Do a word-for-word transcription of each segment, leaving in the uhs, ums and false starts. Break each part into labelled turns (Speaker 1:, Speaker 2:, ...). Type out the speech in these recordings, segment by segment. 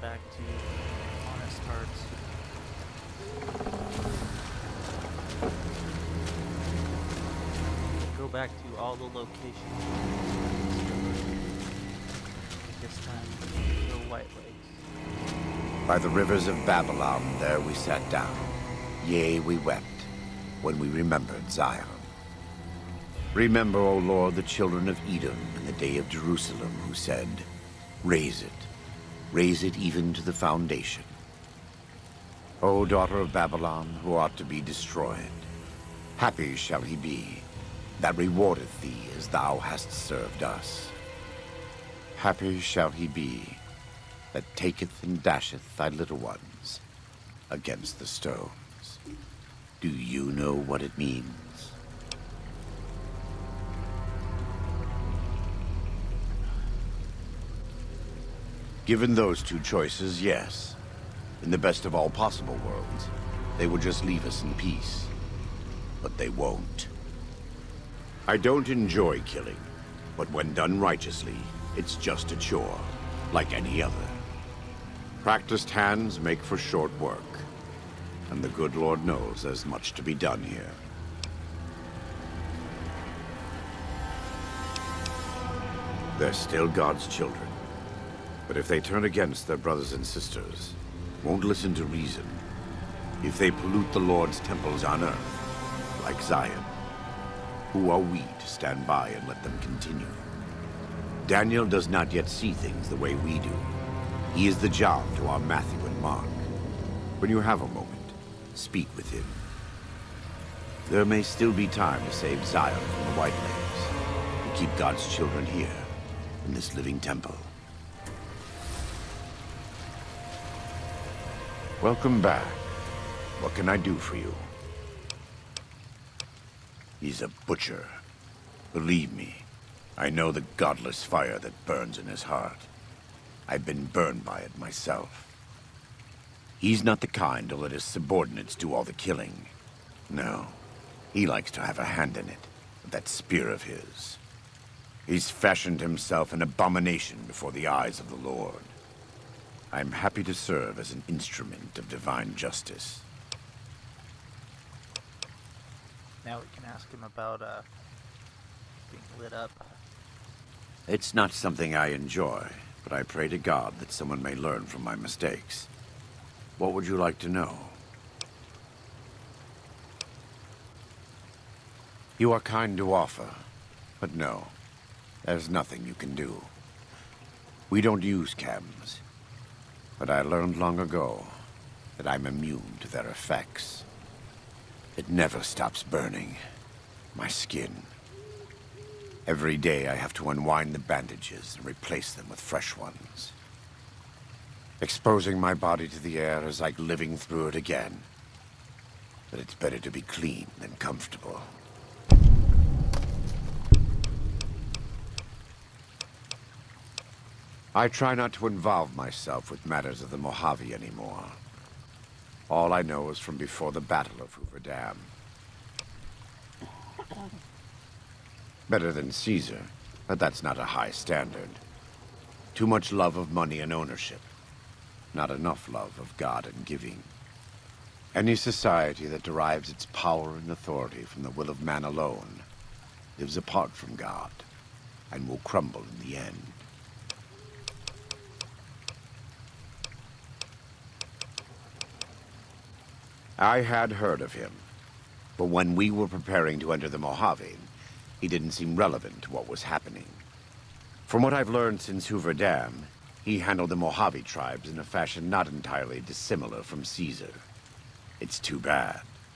Speaker 1: back to honest hearts. Go back to all the locations. This time, no White Lakes.
Speaker 2: By the rivers of Babylon, there we sat down. Yea, we wept, when we remembered Zion. Remember, O Lord, the children of Edom in the day of Jerusalem, who said, raise it, raise it even to the foundation. O daughter of Babylon, who ought to be destroyed, happy shall he be, that rewardeth thee as thou hast served us. Happy shall he be, that taketh and dasheth thy little ones against the stones. Do you know what it means? Given those two choices, yes. In the best of all possible worlds, they would just leave us in peace. But they won't. I don't enjoy killing, but when done righteously, it's just a chore, like any other. Practiced hands make for short work, and the good Lord knows there's much to be done here. They're still God's children. But if they turn against their brothers and sisters, won't listen to reason, if they pollute the Lord's temples on earth, like Zion, who are we to stand by and let them continue? Daniel does not yet see things the way we do. He is the John to our Matthew and Mark. When you have a moment, speak with him. There may still be time to save Zion from the White Lakes, and keep God's children here, in this living temple. Welcome back. What can I do for you? He's a butcher. Believe me, I know the godless fire that burns in his heart. I've been burned by it myself. He's not the kind to let his subordinates do all the killing. No, he likes to have a hand in it, with that spear of his. He's fashioned himself an abomination before the eyes of the Lord. I'm happy to serve as an instrument of divine justice.
Speaker 1: Now we can ask him about, uh, being lit up.
Speaker 2: It's not something I enjoy, but I pray to God that someone may learn from my mistakes. What would you like to know? You are kind to offer, but no, there's nothing you can do. We don't use chems. But I learned long ago that I'm immune to their effects. It never stops burning. My skin. Every day I have to unwind the bandages and replace them with fresh ones. Exposing my body to the air is like living through it again. But it's better to be clean than comfortable. I try not to involve myself with matters of the Mojave anymore. All I know is from before the Battle of Hoover Dam. Better than Caesar, but that's not a high standard. Too much love of money and ownership. Not enough love of God and giving. Any society that derives its power and authority from the will of man alone lives apart from God and will crumble in the end. I had heard of him, but when we were preparing to enter the Mojave, he didn't seem relevant to what was happening. From what I've learned since Hoover Dam, he handled the Mojave tribes in a fashion not entirely dissimilar from Caesar. It's too bad.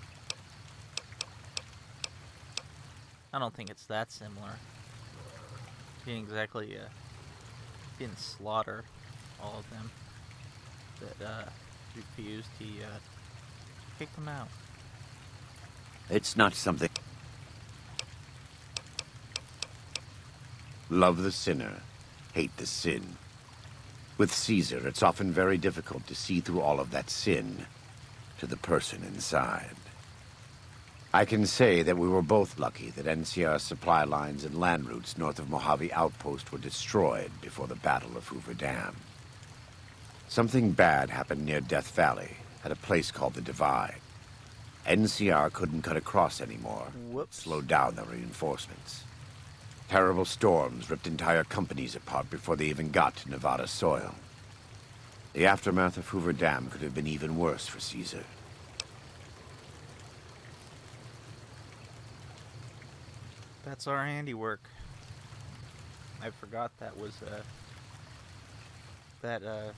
Speaker 1: I don't think it's that similar. He didn't exactly, uh, he didn't slaughter all of them that, uh, refused. He, uh, kick them out.
Speaker 2: It's not something... Love the sinner, hate the sin. With Caesar, it's often very difficult to see through all of that sin to the person inside. I can say that we were both lucky that N C R supply lines and land routes north of Mojave Outpost were destroyed before the Battle of Hoover Dam. Something bad happened near Death Valley, at a place called the Divide. N C R couldn't cut across anymore.
Speaker 1: Whoops.
Speaker 2: Slowed down the reinforcements. Terrible storms ripped entire companies apart before they even got to Nevada soil. The aftermath of Hoover Dam could have been even worse for Caesar.
Speaker 1: That's our handiwork. I forgot that was, uh... that, uh...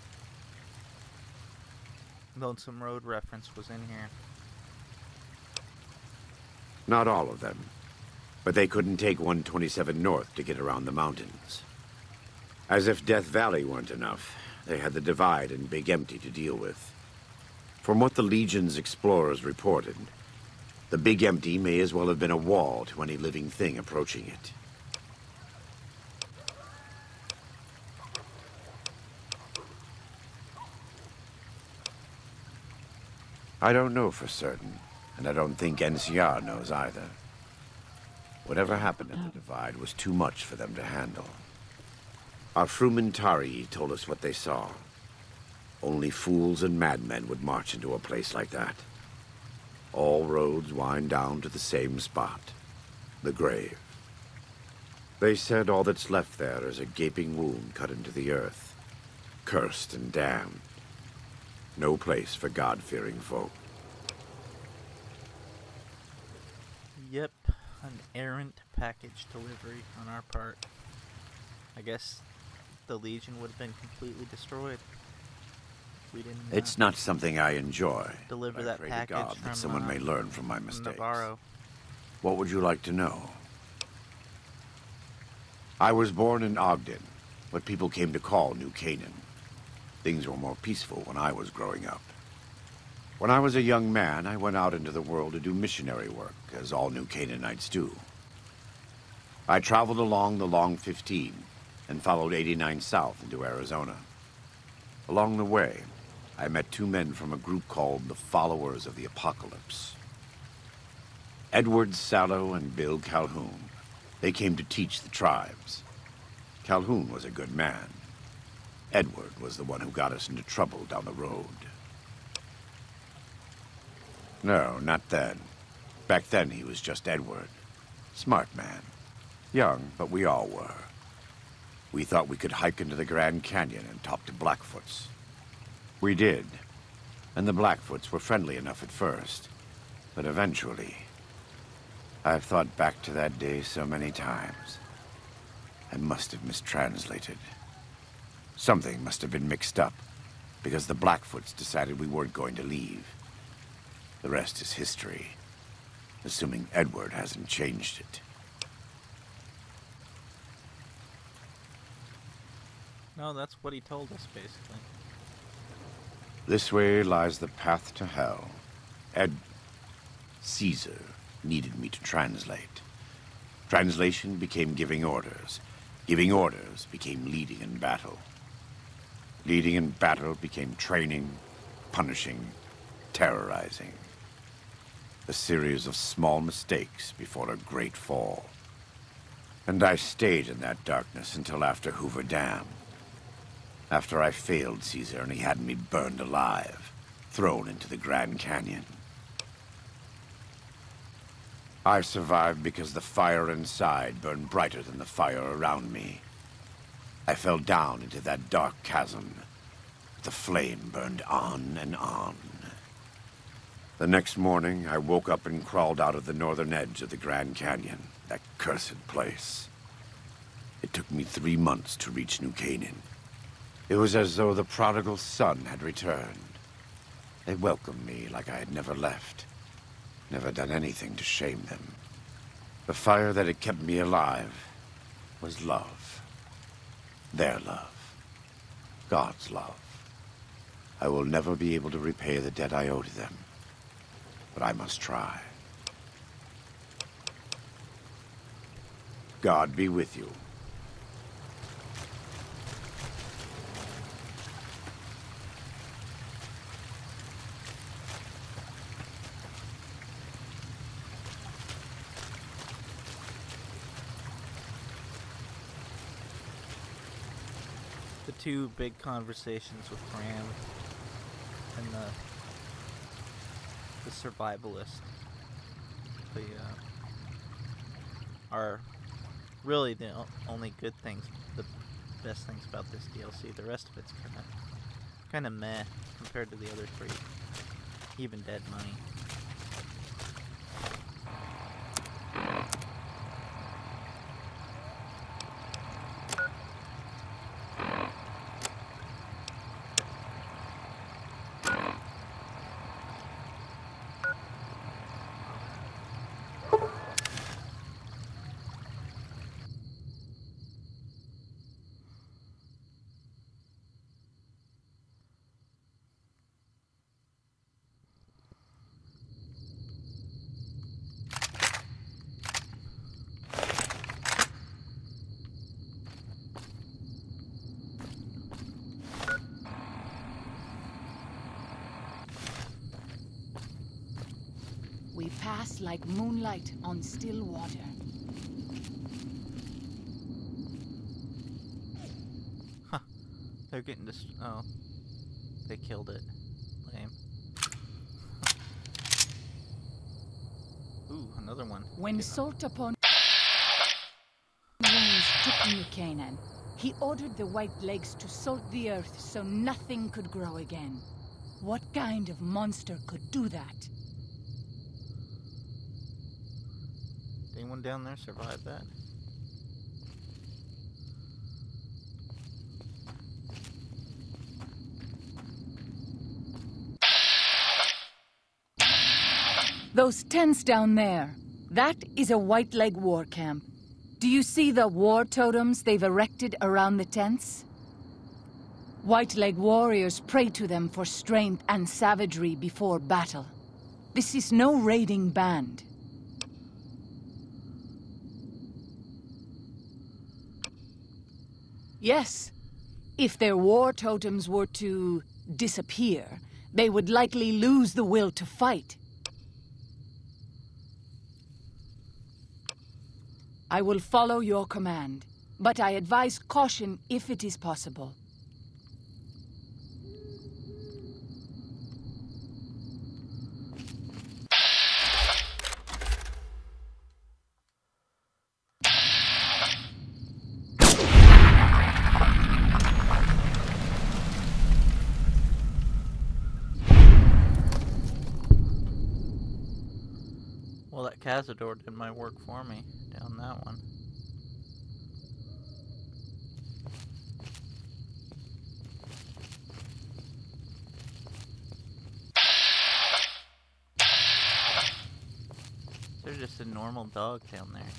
Speaker 1: Lonesome Road reference was in here.
Speaker 2: Not all of them. But they couldn't take one twenty-seven North to get around the mountains. As if Death Valley weren't enough, they had the Divide and Big Empty to deal with. From what the Legion's explorers reported, the Big Empty may as well have been a wall to any living thing approaching it. I don't know for certain, and I don't think N C R knows either. Whatever happened at the Divide was too much for them to handle. Our Frumentari told us what they saw. Only fools and madmen would march into a place like that. All roads wind down to the same spot, the grave. They said all that's left there is a gaping wound cut into the earth, cursed and damned. No place for God-fearing folk.
Speaker 1: Yep, an errant package delivery on our part. I guess the Legion would have been completely destroyed. We didn't. Uh,
Speaker 2: It's not something I enjoy.
Speaker 1: Deliver
Speaker 2: but I
Speaker 1: that
Speaker 2: pray to
Speaker 1: package
Speaker 2: God
Speaker 1: from
Speaker 2: that someone
Speaker 1: uh,
Speaker 2: may learn from my
Speaker 1: from
Speaker 2: mistakes.
Speaker 1: Navarro.
Speaker 2: What would you like to know? I was born in Ogden, what people came to call New Canaan. Things were more peaceful when I was growing up. When I was a young man, I went out into the world to do missionary work, as all New Canaanites do. I traveled along the Long fifteen and followed eighty-nine south into Arizona. Along the way, I met two men from a group called the Followers of the Apocalypse. Edward Sallow and Bill Calhoun. They came to teach the tribes. Calhoun was a good man. Edward was the one who got us into trouble down the road. No, not then. Back then he was just Edward. Smart man. Young, but we all were. We thought we could hike into the Grand Canyon and talk to Blackfoots. We did. And the Blackfoots were friendly enough at first. But eventually... I've thought back to that day so many times. I must have mistranslated. Something must have been mixed up, because the Blackfoots decided we weren't going to leave. The rest is history, assuming Edward hasn't changed it.
Speaker 1: No, that's what he told us, basically.
Speaker 2: This way lies the path to hell. Ed... Caesar needed me to translate. Translation became giving orders. Giving orders became leading in battle. Leading in battle became training, punishing, terrorizing. A series of small mistakes before a great fall. And I stayed in that darkness until after Hoover Dam. After I failed Caesar and he had me burned alive, thrown into the Grand Canyon. I survived because the fire inside burned brighter than the fire around me. I fell down into that dark chasm. The flame burned on and on. The next morning, I woke up and crawled out of the northern edge of the Grand Canyon, that cursed place. It took me three months to reach New Canaan. It was as though the prodigal son had returned. They welcomed me like I had never left. Never done anything to shame them. The fire that had kept me alive was love. Their love. God's love. I will never be able to repay the debt I owe to them. But I must try. God be with you.
Speaker 1: the two big conversations with Graham and the the survivalist, the uh, are really the o- only good things, the best things about this D L C. The rest of it's kind of kind of meh compared to the other three. Even Dead Money.
Speaker 3: We pass like moonlight on still water.
Speaker 1: Huh. They're getting dis- oh. They killed it. Lame. Ooh, another one.
Speaker 3: When
Speaker 1: Get
Speaker 3: salt upon rains took New Canaan, he ordered the white legs to salt the earth so nothing could grow again. What kind of monster could do that?
Speaker 1: Did anyone down there survive that?
Speaker 3: Those tents down there, that is a white leg war camp. Do you see the war totems they've erected around the tents? White leg warriors pray to them for strength and savagery before battle. This is no raiding band. Yes, if their war totems were to disappear, they would likely lose the will to fight. I will follow your command, but I advise caution if it is possible.
Speaker 1: Well, that Cazador did my work for me down that one. There's just a normal dog down there.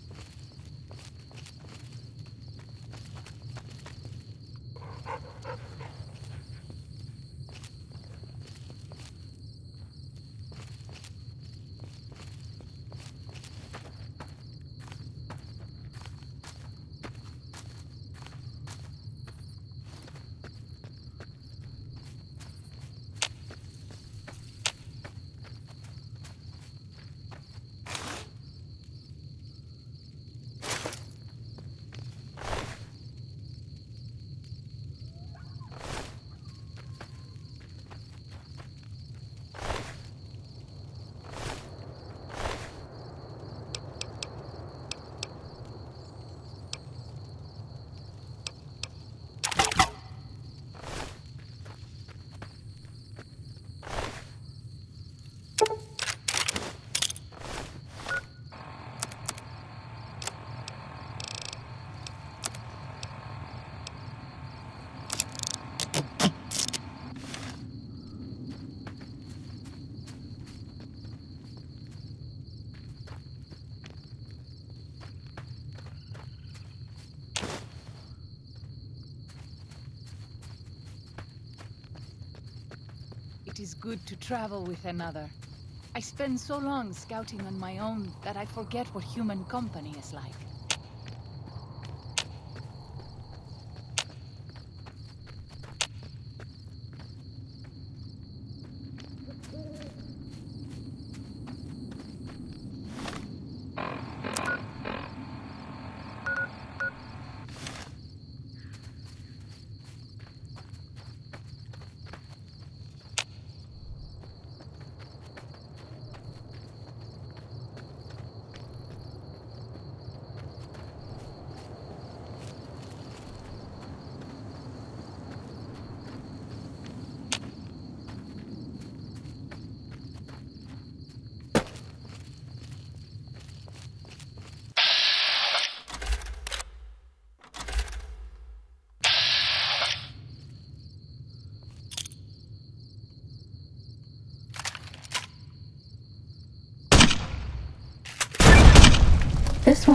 Speaker 1: It is good to travel with another. I spend so long scouting on my own that I forget what human company is like.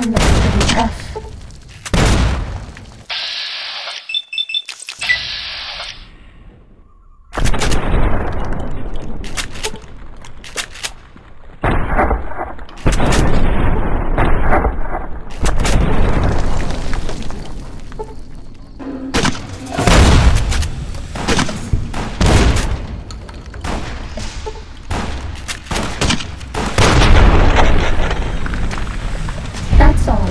Speaker 4: one that's pretty tough. That's all.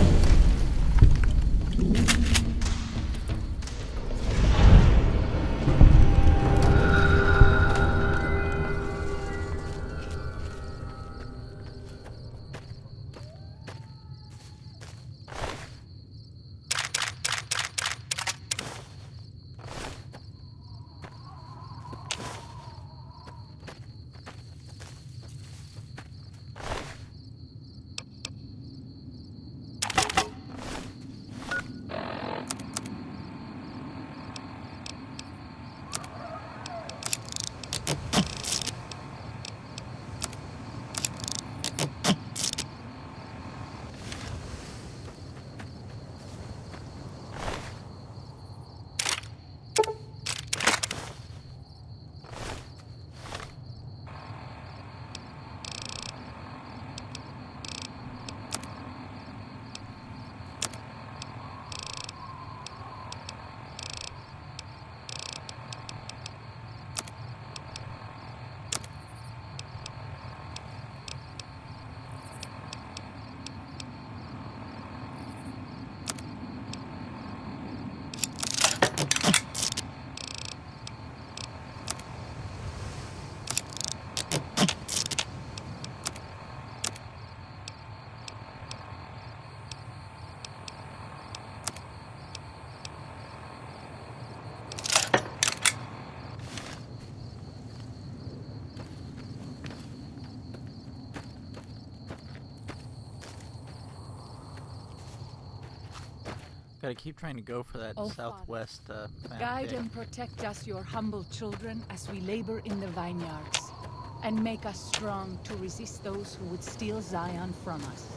Speaker 1: Gotta keep trying to go for that
Speaker 3: Oh,
Speaker 1: southwest uh, map
Speaker 3: Guide
Speaker 1: pick.
Speaker 3: and protect us, your humble children, as we labor in the vineyards. And make us strong to resist those who would steal Zion from us.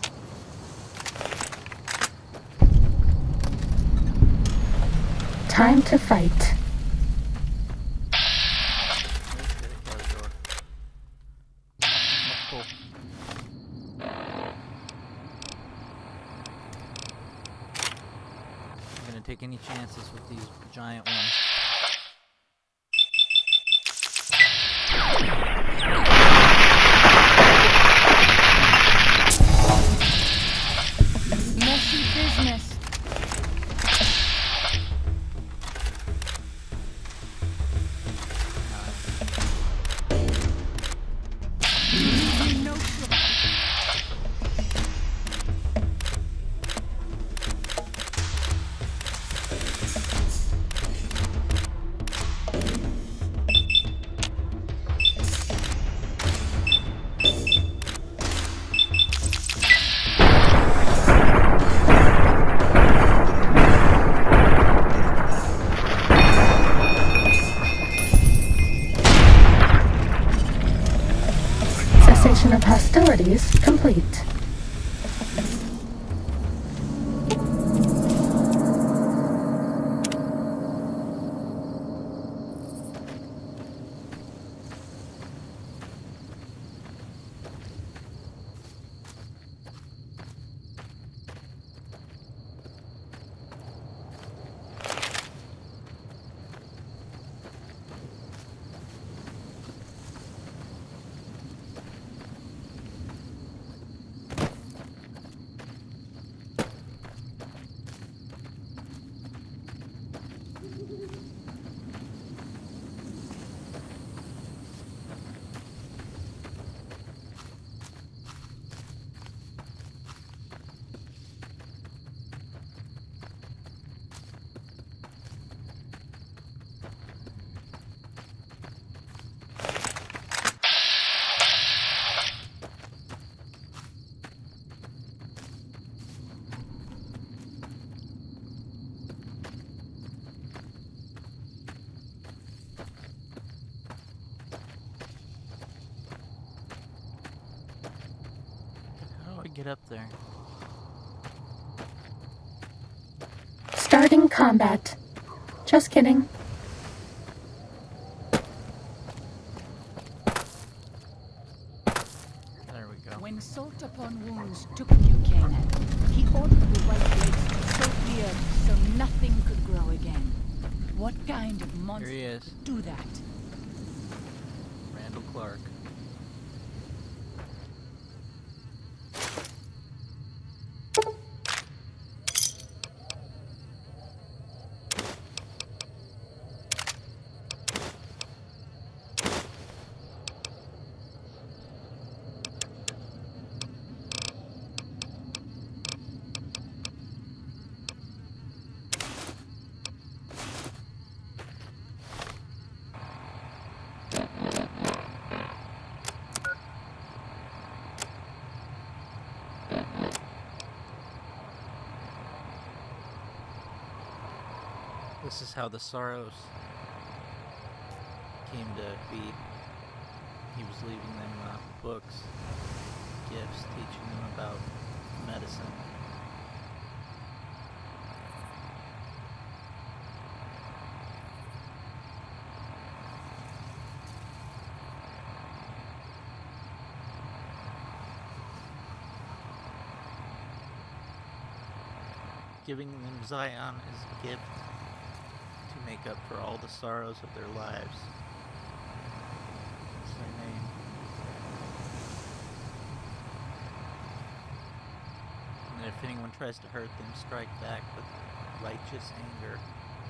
Speaker 4: Time to fight.
Speaker 1: Let's get a closed door. Oh, cool. I'm gonna take any chances with these giant ones.
Speaker 3: Messy business. No shit.
Speaker 4: Cessation of hostilities complete.
Speaker 1: How do I get up there?
Speaker 4: Starting combat. Just kidding.
Speaker 1: There we go.
Speaker 3: When Salt Upon Wounds took New Canaan, he ordered the White Legs to soak the earth so nothing could grow again. What kind of monster
Speaker 1: Here he is.
Speaker 3: could do that?
Speaker 1: Randall Clark. This is how the sorrows came to be. He was leaving them uh, books, gifts, teaching them about medicine. Giving them Zion as a gift to make up for all the sorrows of their lives. That's their name. And if anyone tries to hurt them, strike back with righteous anger.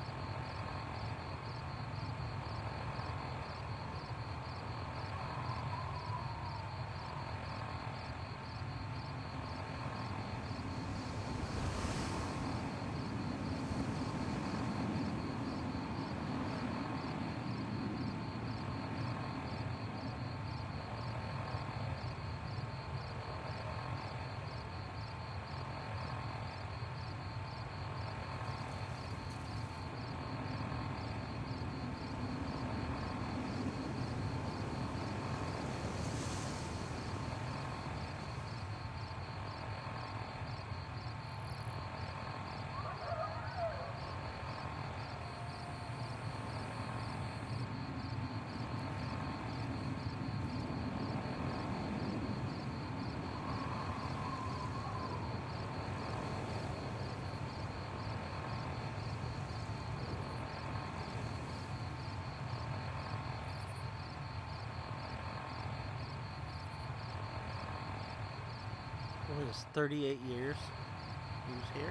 Speaker 1: What is thirty-eight years he was here?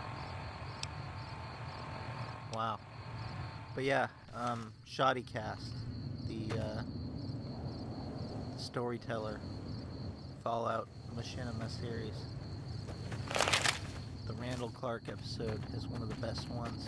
Speaker 1: Wow. But yeah, um, Shoddy Cast, the uh, storyteller, Fallout Machinima series. The Randall Clark episode is one of the best ones.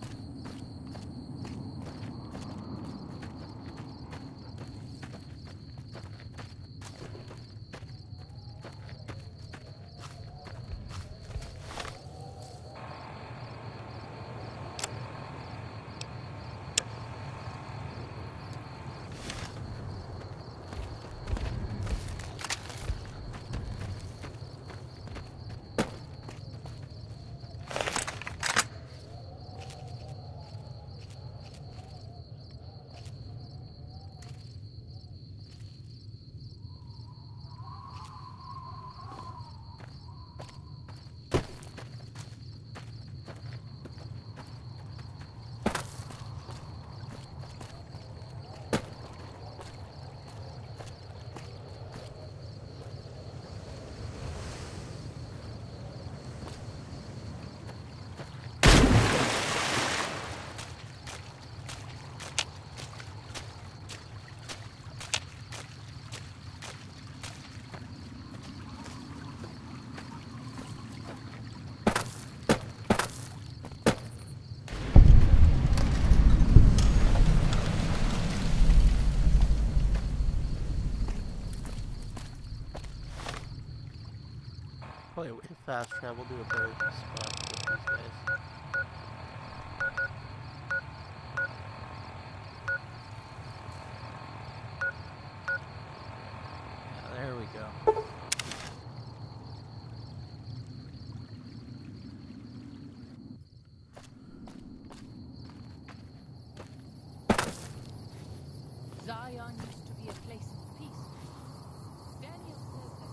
Speaker 1: Probably if fast travel to a better spot with these guys. Yeah, there we go.
Speaker 3: Zion used to be a place of peace. Daniel says that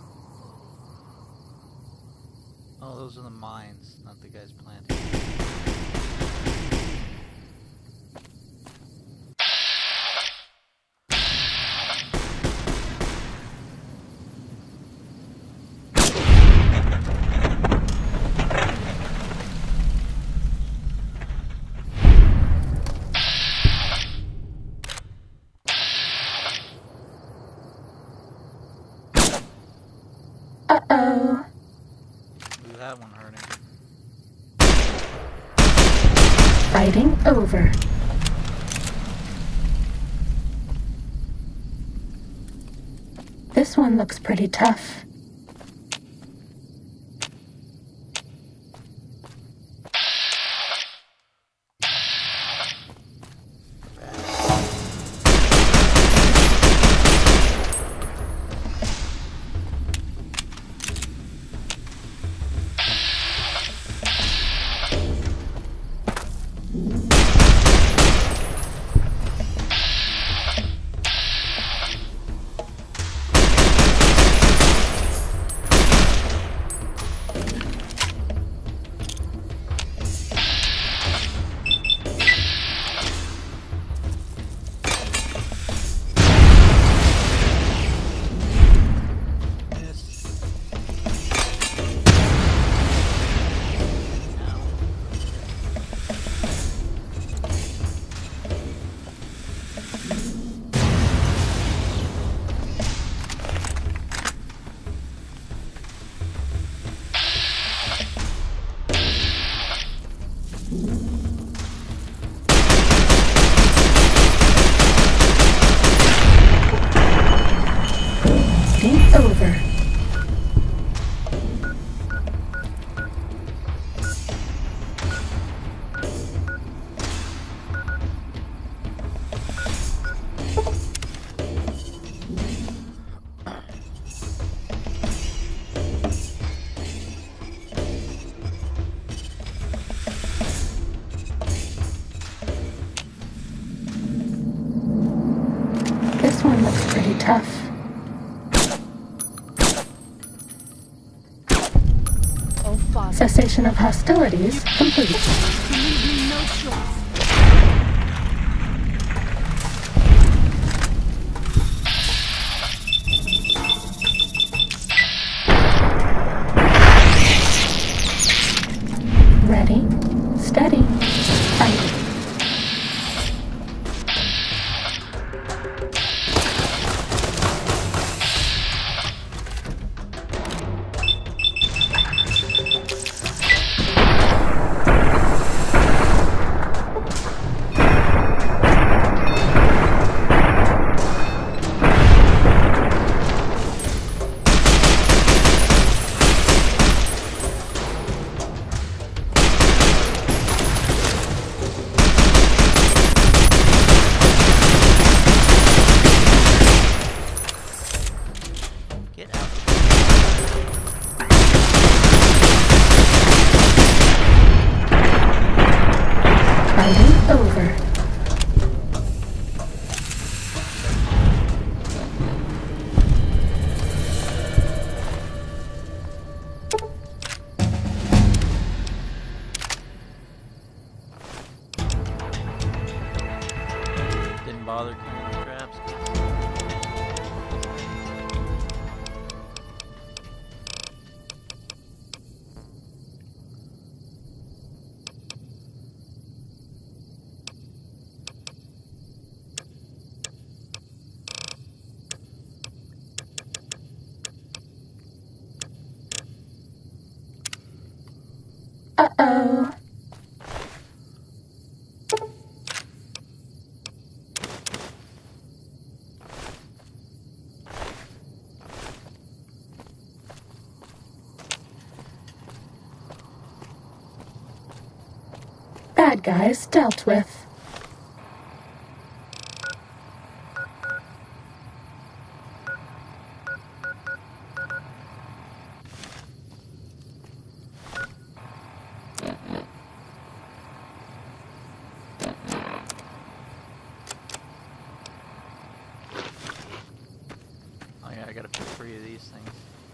Speaker 1: Oh, those are the mines, not the guys planting.
Speaker 4: Uh-oh.
Speaker 1: Ooh, that one hurting.
Speaker 4: Fighting over. This one looks pretty tough. Over. This one looks pretty tough. Cessation of hostilities complete.
Speaker 3: leave me no choice.
Speaker 4: Ready, steady, fight. Over.
Speaker 1: Didn't bother killing the traps.
Speaker 4: Uh-oh. Bad guys dealt with.
Speaker 1: three of these things.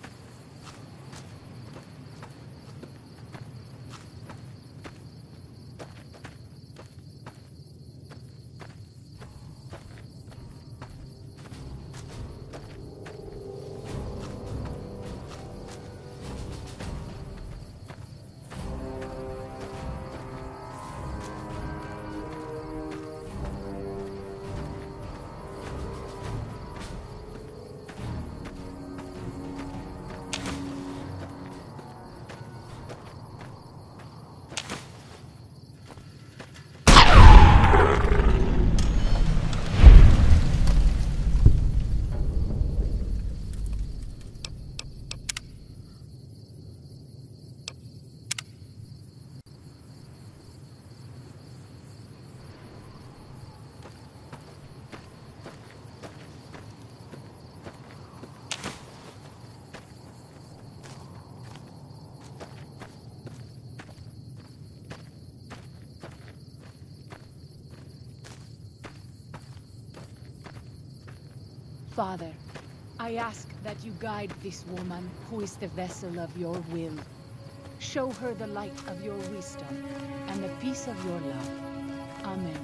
Speaker 3: Father, I ask that you guide this woman who is the vessel of your will. Show her the light of your wisdom and the peace of your love. Amen.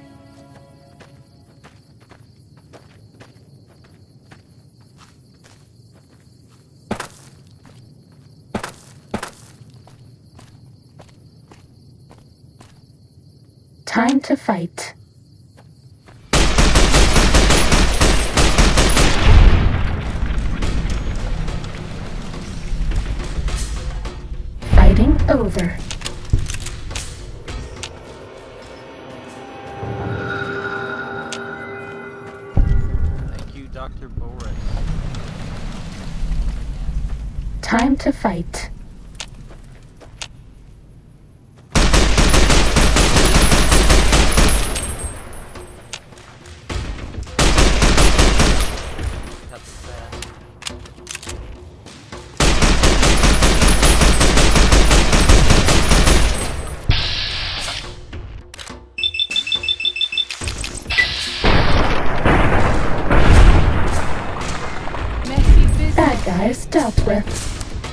Speaker 4: Time to fight. Fighting over.
Speaker 1: Thank you, Doctor Boris.
Speaker 4: Time to fight.
Speaker 1: That's sad.
Speaker 3: Messy business.
Speaker 4: Bad guys dealt with.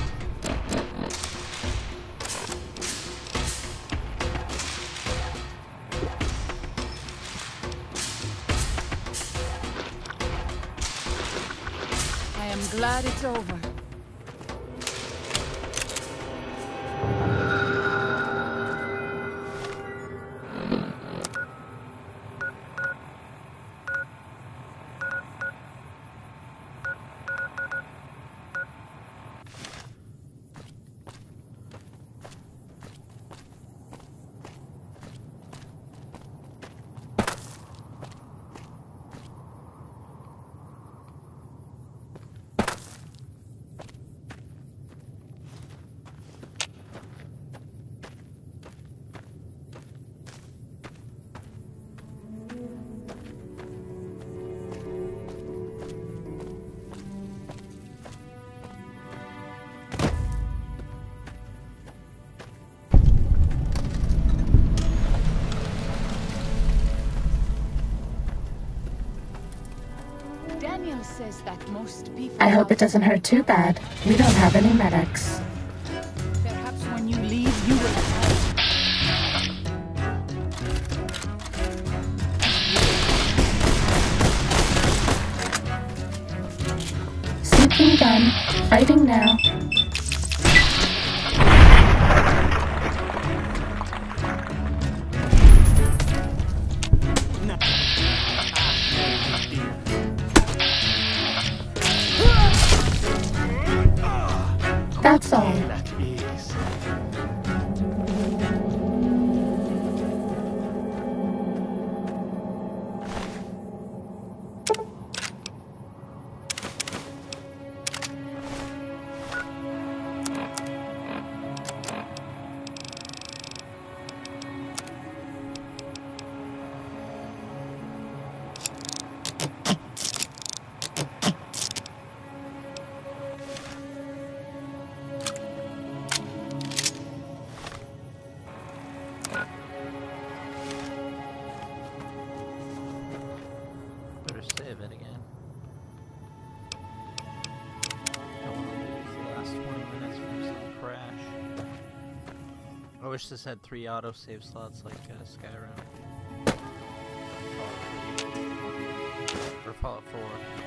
Speaker 3: I am glad it's over. Daniel says that most people...
Speaker 4: I hope it doesn't hurt too bad. We don't have any medics.
Speaker 3: Perhaps when you leave, you will help.
Speaker 4: Seeking gun. Fighting now. That's all.
Speaker 5: That is.
Speaker 1: wish this had three autosave slots like uh, Skyrim. Or Fallout four.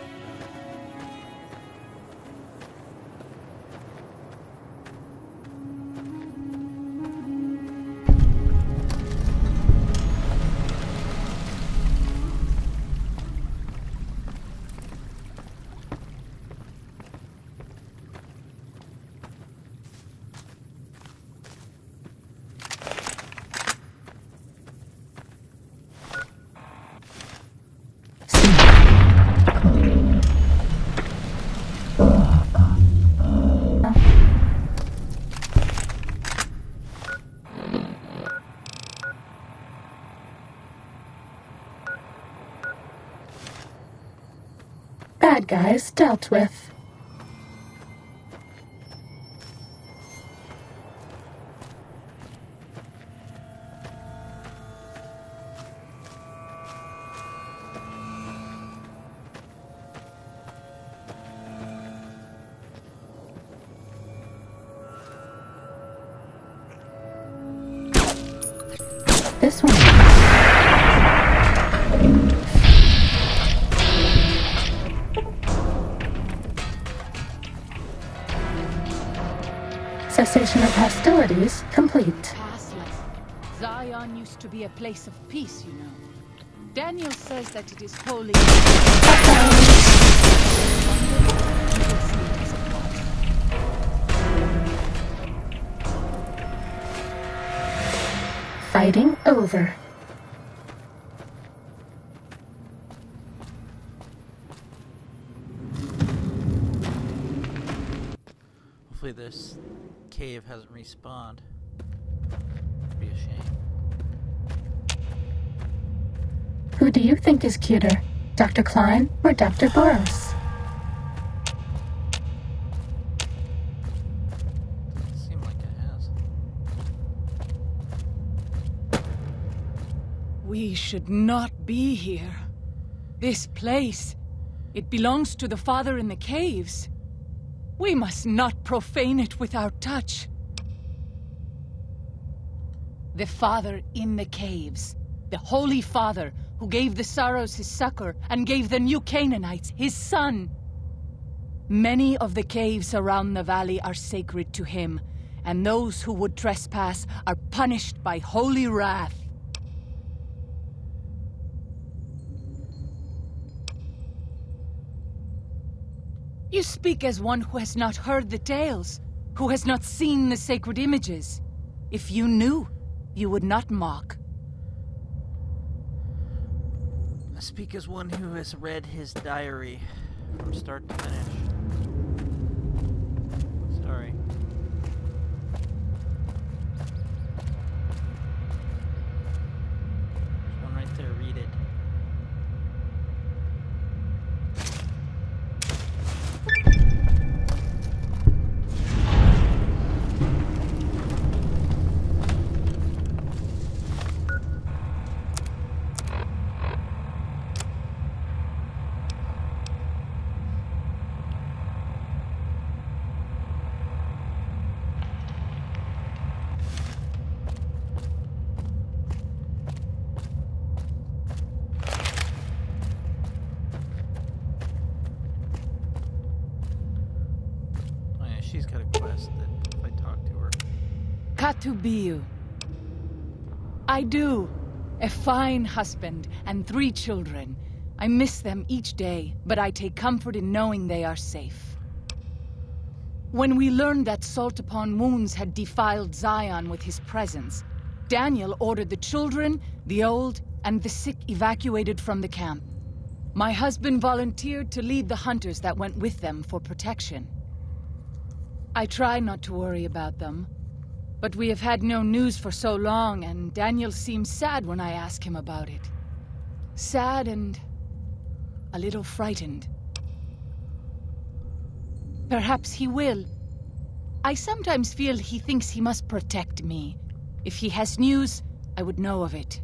Speaker 4: Bad guys dealt with. This one. Cessation of hostilities complete.
Speaker 3: Past life. Zion used to be a place of peace, you know. Daniel says that it is holy.
Speaker 4: Fighting over.
Speaker 1: Hopefully this cave hasn't respawned. It'd be a shame.
Speaker 4: Who do you think is cuter, Doctor Klein or Doctor Boros?
Speaker 1: Doesn't seem like it has.
Speaker 3: We should not be here. This place, it belongs to the Father in the caves. We must not profane it with our touch. The Father in the caves, the Holy Father who gave the Sorrows his succor and gave the new Canaanites his son. Many of the caves around the valley are sacred to him, and those who would trespass are punished by holy wrath. You speak as one who has not heard the tales, who has not seen the sacred images. If you knew, you would not mock.
Speaker 1: I speak as one who has read his diary from start to finish. Sorry. There's one right there, read it. She's got a quest that if I talk to her.
Speaker 3: Katubiu. I do. A fine husband and three children. I miss them each day, but I take comfort in knowing they are safe. When we learned that Salt Upon Wounds had defiled Zion with his presence, Daniel ordered the children, the old, and the sick evacuated from the camp. My husband volunteered to lead the hunters that went with them for protection. I try not to worry about them, but we have had no news for so long, and Daniel seems sad when I ask him about it. Sad and a little frightened. Perhaps he will. I sometimes feel he thinks he must protect me. If he has news, I would know of it.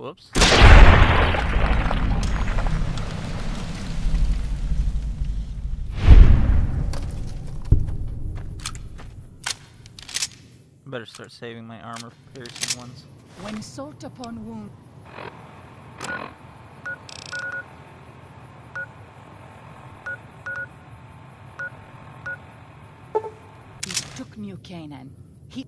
Speaker 1: Whoops. Better start saving my armor piercing ones.
Speaker 3: When salt upon wound. He took New Canaan. He.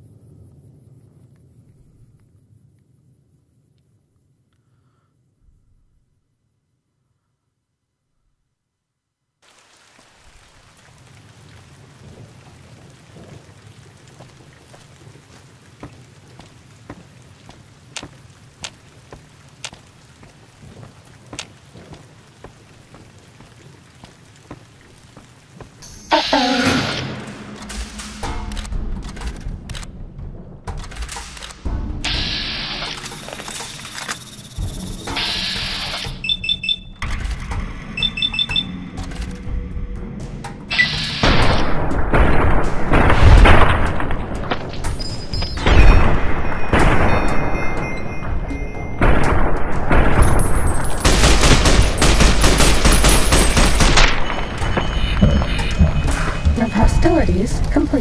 Speaker 4: Hostilities complete.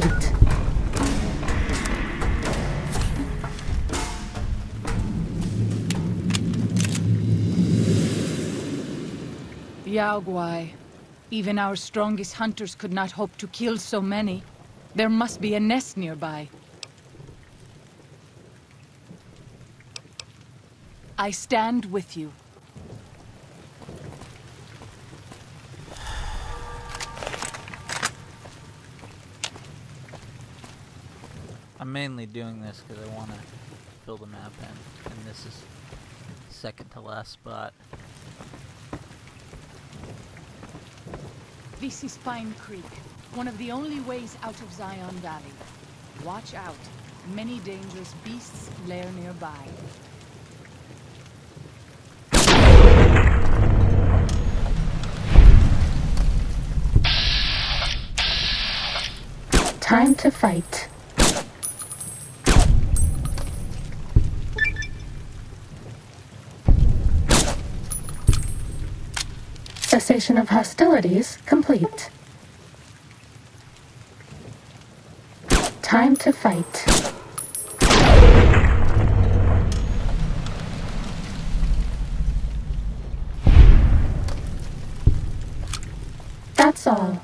Speaker 3: Yaogwai. Even our strongest hunters could not hope to kill so many. There must be a nest nearby. I stand with you.
Speaker 1: I'm mainly doing this because I want to fill the map in, and this is second to last spot.
Speaker 3: This is Pine Creek, one of the only ways out of Zion Valley. Watch out. Many dangerous beasts lair nearby.
Speaker 4: Time to fight. Cessation of hostilities complete. Time to fight. That's all.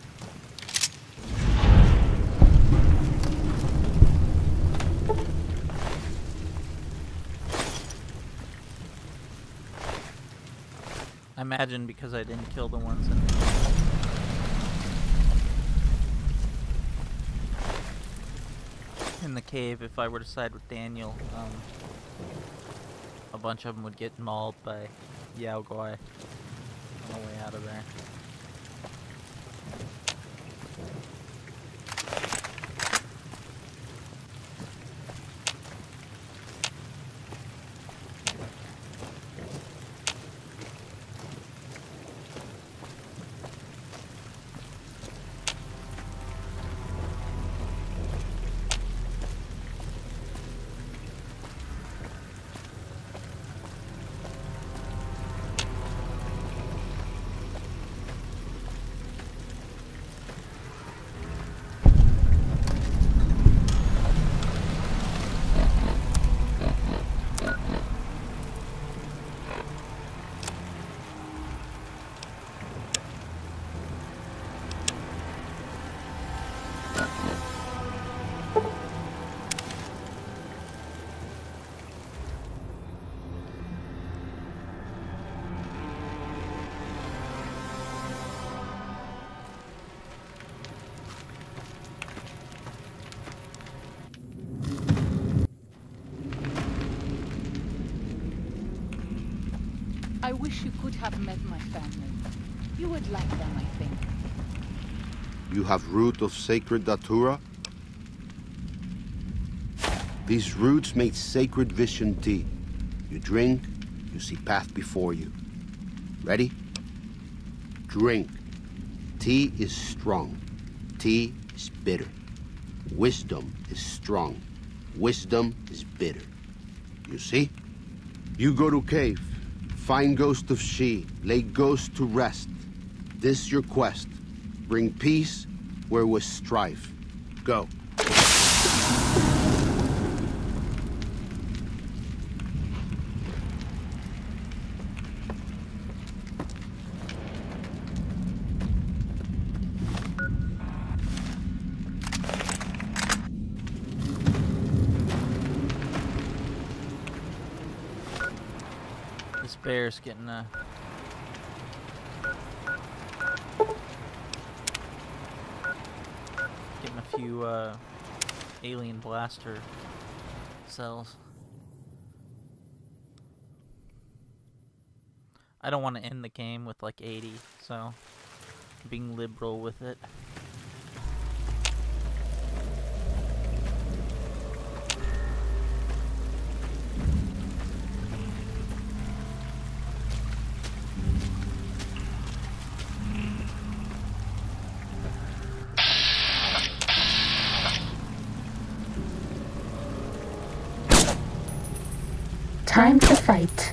Speaker 1: I imagine because I didn't kill the ones in in the cave, if I were to side with Daniel, um, a bunch of them would get mauled by Yaogwai on the way out of there.
Speaker 3: I wish you could have met my family. You would like them, I think.
Speaker 5: You have root of sacred datura? These roots make sacred vision tea. You drink, you see path before you. Ready? Drink. Tea is strong. Tea is bitter. Wisdom is strong. Wisdom is bitter. You see? You go to cave. Find ghost of she. Lay ghost to rest. This your quest. Bring peace where was strife. Go.
Speaker 1: This bear's getting uh getting a few uh alien blaster cells. I don't want to end the game with like eighty, so I'm being liberal with it.
Speaker 4: Time to fight.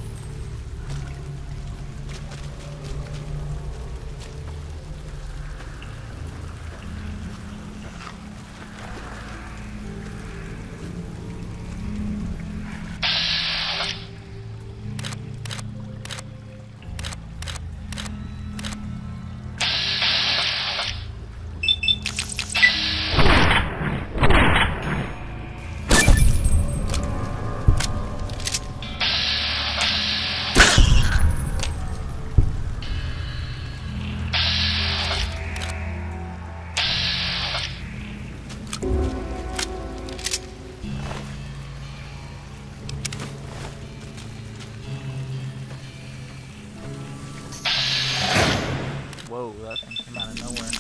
Speaker 1: Whoa, that thing came out of nowhere.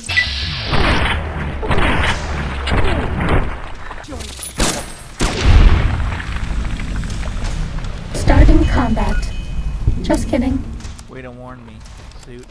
Speaker 4: Starting combat. Just kidding.
Speaker 1: Way to warn me, suit.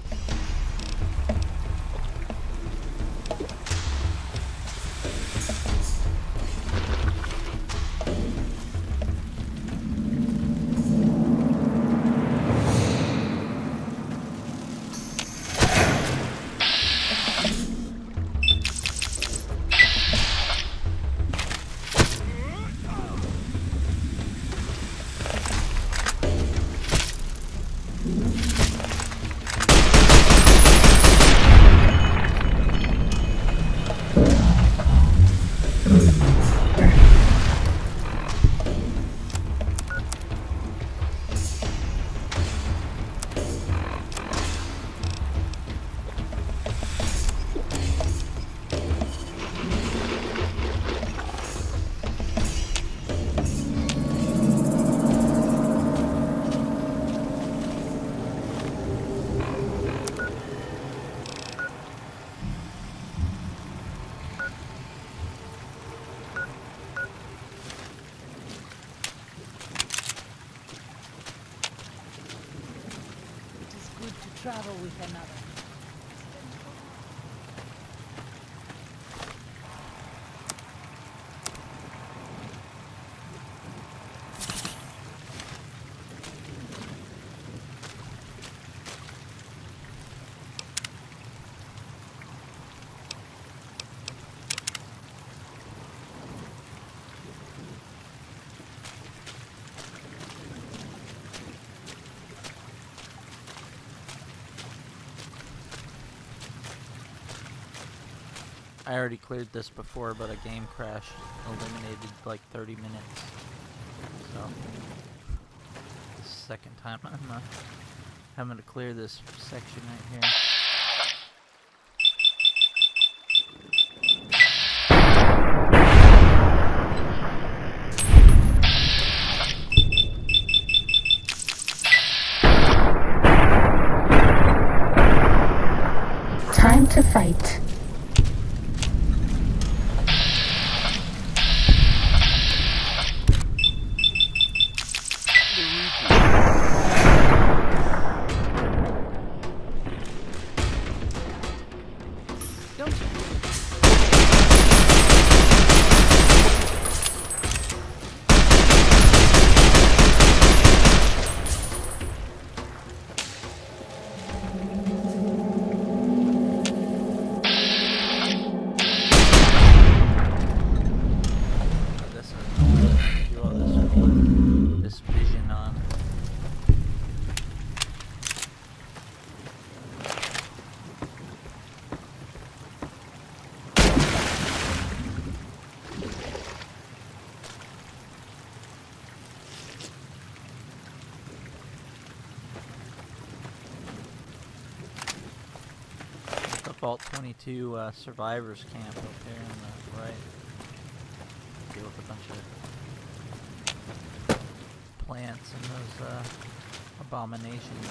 Speaker 3: Travel with another.
Speaker 1: I already cleared this before, but a game crash eliminated like thirty minutes. So, the second time I'm uh, having to clear this section right here.
Speaker 4: Time to fight.
Speaker 1: Vault twenty-two uh, survivors camp up there on the right. Deal with a bunch of plants and those uh, abominations.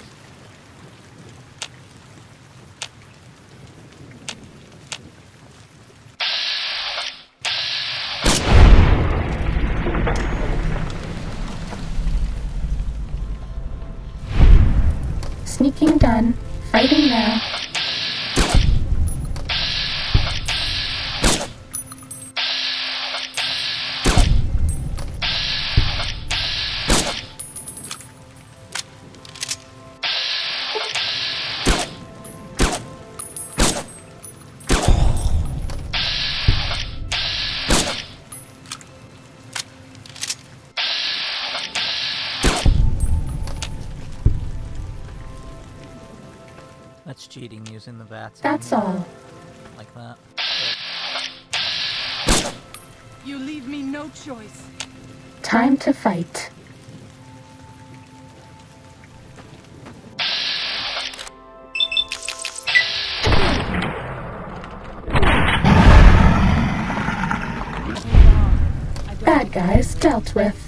Speaker 4: Sneaking done. Fighting now.
Speaker 1: That's cheating using the vats.
Speaker 4: That's all.
Speaker 1: Like that.
Speaker 3: You leave me no choice.
Speaker 4: Time to fight. Bad guys dealt with.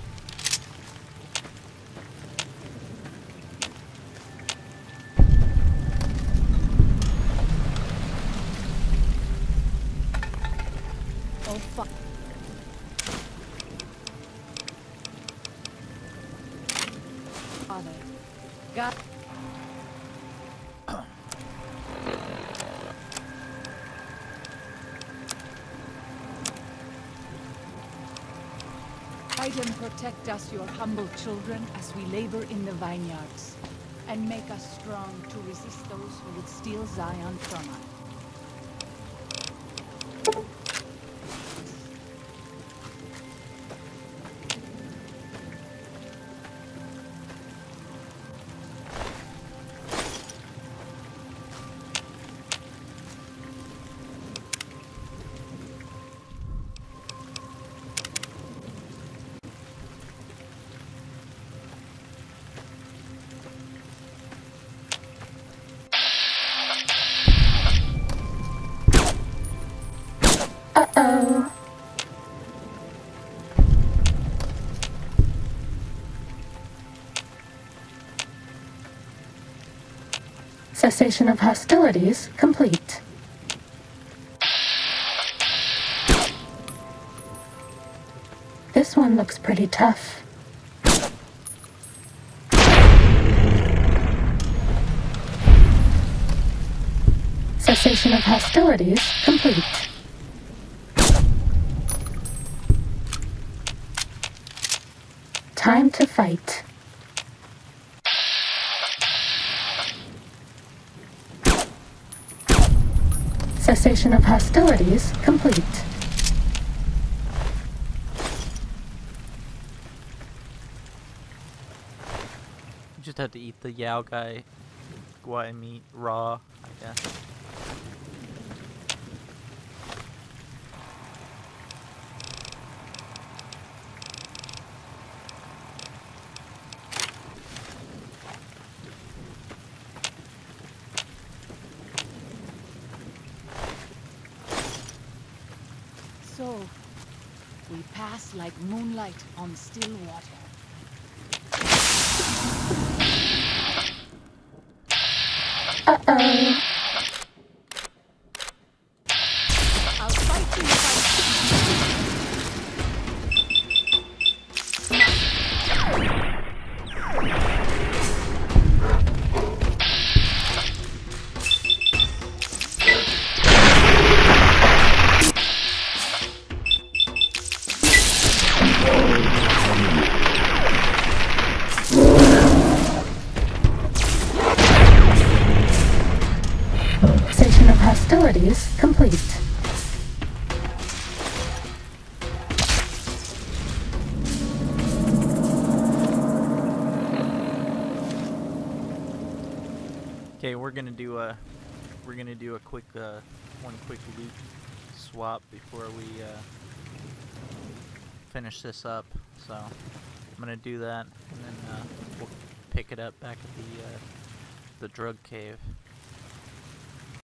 Speaker 3: Oh fuck. Father. God. Fight and protect us, your humble children, as we labor in the vineyards, and make us strong to resist those who would steal Zion from us.
Speaker 4: Uh-oh. Cessation of hostilities complete. This one looks pretty tough. Cessation of hostilities complete. Time to fight. Cessation of hostilities complete.
Speaker 1: You just have to eat the Yao guy guai meat raw, I guess.
Speaker 3: So, we pass like moonlight on still water.
Speaker 4: Uh-oh.
Speaker 3: I'll fight you if
Speaker 4: Cessation of hostilities complete.
Speaker 1: Okay, we're gonna do a we're gonna do a quick uh, one quick loot swap before we uh, finish this up. So I'm gonna do that, and then uh, we'll pick it up back at the uh, the drug cave.